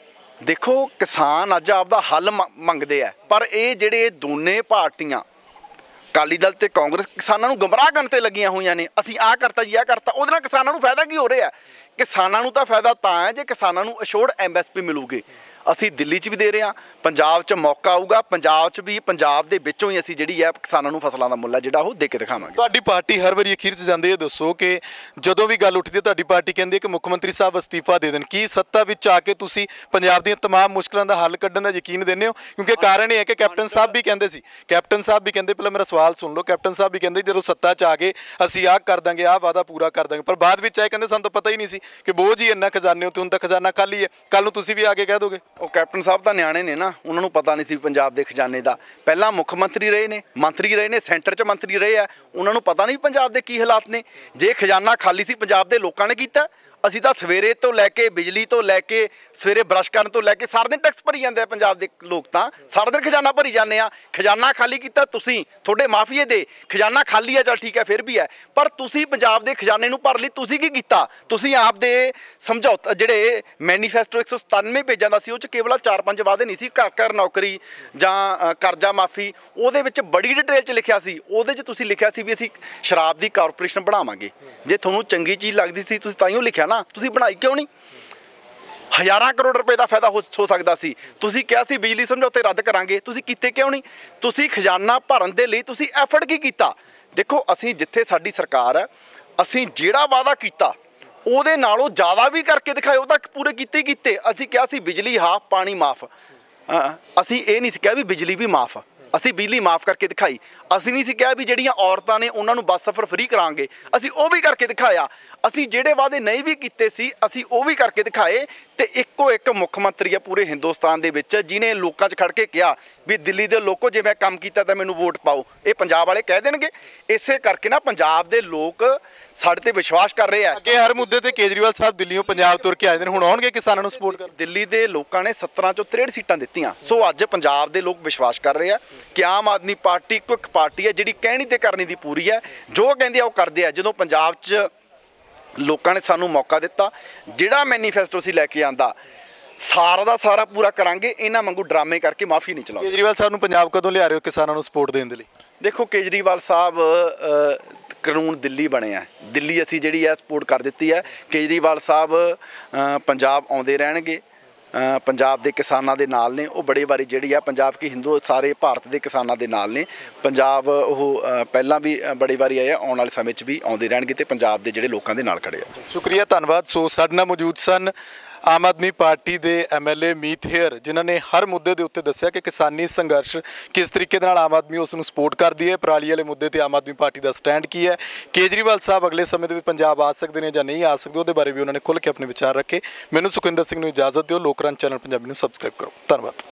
[SPEAKER 2] ਦੇਖੋ ਕਿਸਾਨ ਅੱਜ ਆਪਦਾ ਹੱਲ ਮ- ਮੰਗਦੇ ਆ, ਪਰ ਇਹ ਜਿਹੜੇ ਦੋਨੇ ਪਾਰਟੀਆਂ ਅਕਾਲੀ ਦਲ ਤੇ ਕਾਂਗਰਸ ਕਿਸਾਨਾਂ ਨੂੰ ਗਮਰਾਹ ਕਰਨ ਤੇ ਲੱਗੀਆਂ ਹੋਈਆਂ ਨੇ। ਅਸੀਂ ਆਹ ਕਰਤਾ ਜੀ ਆਹ ਕਰਤਾ, ਉਹਦੇ ਨਾਲ ਕਿਸਾਨਾਂ ਨੂੰ ਫਾਇਦਾ ਕੀ ਹੋ ਰਿਹਾ? ਕਿਸਾਨਾਂ ਨੂੰ ਤਾਂ ਫਾਇਦਾ ਤਾਂ ਹੈ ਜੇ ਕਿਸਾਨਾਂ ਨੂੰ ਅਸ਼ੋਰਡ ਐਮ ਐਸ ਪੀ ਮਿਲੂਗੇ। ਅਸੀਂ ਦਿੱਲੀ 'ਚ ਵੀ ਦੇ ਰਹੇ ਹਾਂ, ਪੰਜਾਬ 'ਚ ਮੌਕਾ ਆਊਗਾ, ਪੰਜਾਬ 'ਚ ਵੀ ਪੰਜਾਬ ਦੇ ਵਿੱਚੋਂ ਹੀ ਅਸੀਂ ਜਿਹੜੀ ਹੈ ਕਿਸਾਨਾਂ ਨੂੰ ਫਸਲਾਂ ਦਾ ਮੁੱਲ ਹੈ ਜਿਹੜਾ ਉਹ ਦੇ ਕੇ ਦਿਖਾਵਾਂਗੇ।
[SPEAKER 1] ਤੁਹਾਡੀ ਪਾਰਟੀ ਹਰ ਵਾਰੀ ਅਖੀਰ 'ਚ ਜਾਂਦੀ ਹੈ, ਦੱਸੋ ਕਿ ਜਦੋਂ ਵੀ ਗੱਲ ਉੱਠਦੀ ਹੈ ਤੁਹਾਡੀ ਪਾਰਟੀ ਕਹਿੰਦੀ ਹੈ ਕਿ ਮੁੱਖ ਮੰਤਰੀ ਸਾਹਿਬ ਅਸਤੀਫਾ ਦੇ ਦੇਣ। ਕੀ ਸੱਤਾ ਵਿੱਚ ਆ ਕੇ ਤੁਸੀਂ ਪੰਜਾਬ ਦੀਆਂ ਤਮਾਮ ਮੁਸ਼ਕਲਾਂ ਦਾ ਹੱਲ ਕੱਢਣ ਦਾ ਯਕੀਨ ਦਿੰਦੇ ਹੋ? ਕਿਉਂਕਿ ਕਾਰਨ ਇਹ ਹੈ ਕਿ ਕੈਪਟਨ ਸਾਹਿਬ ਵੀ ਕਹਿੰਦੇ ਸੀ ਕੈਪਟਨ ਸਾਹਿਬ ਵੀ ਕਹਿੰਦੇ ਪਹਿਲਾਂ ਮੇਰਾ ਸਵਾਲ ਸੁਣ ਲਓ ਕੈਪਟਨ ਸਾਹਿਬ ਵੀ ਕਹਿੰਦੇ ਜਦੋਂ ਸੱਤਾ 'ਚ ਆ ਗਏ ਅਸੀਂ ਆਹ ਕਰ ਦਾਂਗੇ, ਆਹ ਵਾਅਦਾ ਪੂਰਾ ਕਰ ਦਾਂਗੇ, ਪਰ ਬਾਅਦ ਵਿੱਚ ਆਏ ਕਹਿੰਦੇ ਸਾਨੂੰ ਤਾਂ ਪਤਾ ਹੀ ਨਹੀਂ ਸੀ ਕਿ ਬੋਝ ਹੀ ਇੰਨਾ ਖਜ਼ਾਨੇ ਉੱਤੇ, ਹੁਣ ਤਾਂ ਖਜ਼ਾਨਾ ਖਾਲੀ ਹੈ। ਕੱਲ ਨੂੰ ਤੁਸੀਂ ਵੀ ਆ ਕੇ ਕਹਿ ਦੋਗੇ
[SPEAKER 2] ਉਹ ਕੈਪਟਨ ਸਾਹਿਬ ਤਾਂ ਨਿਆਣੇ ਨੇ ਨਾ, ਉਹਨਾਂ ਨੂੰ ਪਤਾ ਨਹੀਂ ਸੀ ਪੰਜਾਬ ਦੇ ਖਜ਼ਾਨੇ ਦਾ। ਪਹਿਲਾਂ ਮੁੱਖ ਮੰਤਰੀ ਰਹੇ ਨੇ, ਮੰਤਰੀ ਰਹੇ ਨੇ, ਸੈਂਟਰ 'ਚ ਮੰਤਰੀ ਰਹੇ ਆ, ਉਹਨਾਂ ਨੂੰ ਪਤਾ ਨਹੀਂ ਪੰਜਾਬ ਦੇ ਕੀ ਹਾਲਾਤ ਨੇ। ਜੇ ਖਜ਼ਾਨਾ ਖਾਲੀ ਸੀ ਪੰਜਾਬ ਦੇ ਲੋਕਾਂ ਨੇ ਕੀਤਾ। ਅਸੀਂ ਤਾਂ ਸਵੇਰੇ ਤੋਂ ਲੈ ਕੇ ਬਿਜਲੀ ਤੋਂ ਲੈ ਕੇ ਸਵੇਰੇ ਬਰਸ਼ ਕਰਨ ਤੋਂ ਲੈ ਕੇ ਸਾਰਾ ਦਿਨ ਟੈਕਸ ਭਰੀ ਜਾਂਦੇ ਆ ਪੰਜਾਬ ਦੇ ਲੋਕ, ਤਾਂ ਸਾਰਾ ਦਿਨ ਖਜ਼ਾਨਾ ਭਰੀ ਜਾਂਦੇ ਆ। ਖਜ਼ਾਨਾ ਖਾਲੀ ਕੀਤਾ ਤੁਸੀਂ, ਤੁਹਾਡੇ ਮਾਫੀਏ ਦੇ ਖਜ਼ਾਨਾ ਖਾਲੀ ਹੈ, ਚੱਲ ਠੀਕ ਹੈ ਫਿਰ ਵੀ ਹੈ, ਪਰ ਤੁਸੀਂ ਪੰਜਾਬ ਦੇ ਖਜ਼ਾਨੇ ਨੂੰ ਭਰ ਲਈ ਤੁਸੀਂ ਕੀ ਕੀਤਾ? ਤੁਸੀਂ ਆਪ ਦੇ ਸਮਝੌਤਾ ਜਿਹੜੇ ਮੈਨੀਫੈਸਟੋ ਇੱਕ ਸੌ ਸਤਾਨਵੇਂ ਪੇਜਾਂ ਦਾ ਸੀ ਉਹ 'ਚ ਕੇਵਲ ਚਾਰ ਪੰਜ ਵਾਅਦੇ ਨਹੀਂ ਸੀ, ਘਰ ਘਰ ਨੌਕਰੀ ਜਾਂ ਕਰਜ਼ਾ ਮਾਫੀ, ਉਹਦੇ ਵਿੱਚ ਬੜੀ ਡਿਟੇਲ 'ਚ ਲਿਖਿਆ ਸੀ। ਉਹਦੇ 'ਚ ਤੁਸੀਂ ਲਿਖਿਆ ਸੀ ਵੀ ਅਸੀਂ ਸ਼ਰਾਬ ਦੀ ਕਾਰਪੋਰੇਸ਼ਨ ਬਣਾਵਾਂਗੇ। ਜੇ ਤੁਹਾਨੂੰ ਚੰਗੀ ਚੀਜ਼ ਲੱਗਦੀ ਸੀ ਤੁਸੀਂ ਤਾਂ ਹੀ ਉਹ ਲਿਖਿਆ ਨਾ, ਤੁਸੀਂ ਬਣਾਈ ਕਿਉਂ ਨਹੀਂ? ਹਜ਼ਾਰਾਂ ਕਰੋੜ ਰੁਪਏ ਦਾ ਫਾਇਦਾ ਹੋ ਹੋ ਸਕਦਾ ਸੀ। ਤੁਸੀਂ ਕਿਹਾ ਸੀ ਬਿਜਲੀ ਸਮਝੌਤੇ ਰੱਦ ਕਰਾਂਗੇ, ਤੁਸੀਂ ਕੀਤੇ ਕਿਉਂ ਨਹੀਂ? ਤੁਸੀਂ ਖਜ਼ਾਨਾ ਭਰਨ ਦੇ ਲਈ ਤੁਸੀਂ ਐਫਰਟ ਕੀ ਕੀਤਾ? ਦੇਖੋ ਅਸੀਂ ਜਿੱਥੇ ਸਾਡੀ ਸਰਕਾਰ ਹੈ, ਅਸੀਂ ਜਿਹੜਾ ਵਾਅਦਾ ਕੀਤਾ ਉਹਦੇ ਨਾਲੋਂ ਜ਼ਿਆਦਾ ਵੀ ਕਰਕੇ ਦਿਖਾਏ, ਉਹ ਤਾਂ ਪੂਰੇ ਕੀਤੇ ਹੀ ਕੀਤੇ। ਅਸੀਂ ਕਿਹਾ ਸੀ ਬਿਜਲੀ ਹਾਫ ਪਾਣੀ ਮਾਫ, ਅਸੀਂ ਇਹ ਨਹੀਂ ਸੀ ਕਿਹਾ ਵੀ ਬਿਜਲੀ ਵੀ ਮਾਫ, ਅਸੀਂ ਬਿਜਲੀ ਮਾਫ ਕਰਕੇ ਦਿਖਾਈ। ਅਸੀਂ ਨਹੀਂ ਸੀ ਕਿਹਾ ਵੀ ਜਿਹੜੀਆਂ ਔਰਤਾਂ ਨੇ ਉਹਨਾਂ ਨੂੰ ਬੱਸ ਸਫ਼ਰ ਫ੍ਰੀ ਕਰਾਂਗੇ, ਅਸੀਂ ਉਹ ਵੀ ਕਰਕੇ ਦਿਖਾਇਆ। ਅਸੀਂ ਜਿਹੜੇ ਵਾਅਦੇ ਨਹੀਂ ਵੀ ਕੀਤੇ ਸੀ ਅਸੀਂ ਉਹ ਵੀ ਕਰਕੇ ਦਿਖਾਏ। ਤੇ ਇੱਕੋ ਇੱਕ ਮੁੱਖ ਮੰਤਰੀ ਆ ਪੂਰੇ ਹਿੰਦੁਸਤਾਨ ਦੇ ਵਿੱਚ ਜਿਹਨੇ ਲੋਕਾਂ 'ਚ ਖੜ ਕੇ ਕਿਹਾ ਵੀ ਦਿੱਲੀ ਦੇ ਲੋਕੋ ਜੇ ਮੈਂ ਕੰਮ ਕੀਤਾ ਤਾਂ ਮੈਨੂੰ ਵੋਟ ਪਾਓ। ਇਹ ਪੰਜਾਬ ਵਾਲੇ ਕਹਿ ਦੇਣਗੇ। ਇਸੇ ਕਰਕੇ ਨਾ ਪੰਜਾਬ ਦੇ ਲੋਕ ਸਾਡੇ ਤੇ ਵਿਸ਼ਵਾਸ ਕਰ ਰਹੇ ਆ।
[SPEAKER 1] ਅੱਗੇ ਹਰ ਮੁੱਦੇ ਤੇ ਕੇਜਰੀਵਾਲ ਸਾਹਿਬ ਦਿੱਲੀੋਂ ਪੰਜਾਬ ਤੁਰ ਕੇ ਆਏ ਨੇ, ਹੁਣ ਆਉਣਗੇ ਕਿਸਾਨਾਂ ਨੂੰ ਸਪੋਰਟ ਕਰਨ।
[SPEAKER 2] ਦਿੱਲੀ ਦੇ ਲੋਕਾਂ ਨੇ ਸੱਤਰਾਂ ਚੋਂ ਤਰੇਹਠ ਸੀਟਾਂ ਦਿੱਤੀਆਂ, ਸੋ ਅੱਜ ਪੰਜਾਬ ਦੇ ਲੋਕ ਵਿਸ਼ਵਾਸ ਕਰ ਰਹੇ ਆ ਕਿ ਆਮ ਆਦਮੀ ਪਾਰਟੀ ਇੱਕੋ ਇੱਕ ਪਾਰਟੀ ਹੈ ਜਿਹੜੀ ਕਹਿਣੀ ਤੇ ਕਰਨੀ ਦੀ ਪੂਰੀ ਹੈ। ਜੋ ਕਹਿੰਦੇ ਆ ਉਹ ਕਰਦੇ ਆ। ਜਦੋਂ ਪੰਜਾਬ 'ਚ ਲੋਕਾਂ ਨੇ ਸਾਨੂੰ ਮੌਕਾ ਦਿੱਤਾ, ਜਿਹੜਾ ਮੈਨੀਫੈਸਟੋ ਸੀ ਲੈ ਕੇ ਆਂਦਾ, ਸਾਰਾ ਦਾ ਸਾਰਾ ਪੂਰਾ ਕਰਾਂਗੇ, ਇਹਨਾਂ ਵਾਂਗੂ ਡਰਾਮੇ ਕਰਕੇ ਮਾਫੀ ਨਹੀਂ ਚਲਾਉਂਦੇ।
[SPEAKER 1] ਕੇਜਰੀਵਾਲ ਸਾਹਿਬ ਨੂੰ ਪੰਜਾਬ ਕਦੋਂ ਲਿਆ ਰਹੇ ਹੋ ਕਿਸਾਨਾਂ ਨੂੰ ਸਪੋਰਟ ਦੇਣ ਦੇ ਲਈ?
[SPEAKER 2] ਦੇਖੋ ਕੇਜਰੀਵਾਲ ਸਾਹਿਬ ਅ, ਕਾਨੂੰਨ ਦਿੱਲੀ ਬਣਿਆ, ਦਿੱਲੀ ਅਸੀਂ ਜਿਹੜੀ ਹੈ ਸਪੋਰਟ ਕਰ ਦਿੱਤੀ ਹੈ। ਕੇਜਰੀਵਾਲ ਸਾਹਿਬ ਅ, ਪੰਜਾਬ ਆਉਂਦੇ ਰਹਿਣਗੇ, ਅ, ਪੰਜਾਬ ਦੇ ਕਿਸਾਨਾਂ ਦੇ ਨਾਲ ਨੇ। ਉਹ ਬੜੇ ਵਾਰੀ ਜਿਹੜੀ ਆ ਪੰਜਾਬ ਕੀ ਹਿੰਦੂ ਸਾਰੇ ਭਾਰਤ ਦੇ ਕਿਸਾਨਾਂ ਦੇ ਨਾਲ ਨੇ। ਪੰਜਾਬ ਉਹ ਅ, ਪਹਿਲਾਂ ਵੀ ਅ, ਬੜੀ ਵਾਰੀ ਆਏ ਆ, ਆਉਣ ਵਾਲੇ ਸਮੇਂ 'ਚ ਵੀ ਆਉਂਦੇ ਰਹਿਣਗੇ ਤੇ ਪੰਜਾਬ ਦੇ ਜਿਹੜੇ ਲੋਕਾਂ ਦੇ ਨਾਲ ਖੜੇ ਆ।
[SPEAKER 1] ਸ਼ੁਕਰੀਆ, ਧੰਨਵਾਦ। ਸੋ ਸਾਡੇ ਨਾਲ ਮੌਜੂਦ ਸਨ ਆਮ ਆਦਮੀ ਪਾਰਟੀ ਦੇ M L A Meet Hayer, ਜਿਨ੍ਹਾਂ ਨੇ ਹਰ ਮੁੱਦੇ ਦੇ ਉੱਤੇ ਦੱਸਿਆ ਕਿ ਕਿਸਾਨੀ ਸੰਘਰਸ਼ ਕਿਸ ਤਰੀਕੇ ਦੇ ਨਾਲ ਆਮ ਆਦਮੀ ਉਸ ਨੂੰ ਸਪੋਰਟ ਕਰਦੀ ਹੈ, ਪਰਾਲੀ ਵਾਲੇ ਮੁੱਦੇ ਤੇ ਆਮ ਆਦਮੀ ਪਾਰਟੀ ਦਾ ਸਟੈਂਡ ਕੀ ਹੈ, ਕੇਜਰੀਵਾਲ ਸਾਹਿਬ ਅਗਲੇ ਸਮੇਂ ਦੇ ਵਿੱਚ ਪੰਜਾਬ ਆ ਸਕਦੇ ਨੇ ਜਾਂ ਨਹੀਂ ਆ ਸਕਦੇ, ਉਹਦੇ ਬਾਰੇ ਵੀ ਉਹਨਾਂ ਨੇ ਖੁੱਲ੍ਹ ਕੇ ਆਪਣੇ ਵਿਚਾਰ ਰੱਖੇ। ਮੈਨੂੰ ਸੁਖਵਿੰਦਰ ਸਿੰਘ ਨੂੰ ਇਜਾਜ਼ਤ ਦਿਓ। ਲੋਕਰਾਜ ਚੈਨਲ ਪੰਜਾਬੀ ਨੂੰ ਸਬਸਕ੍ਰਾਈਬ ਕਰੋ। ਧੰਨਵਾਦ।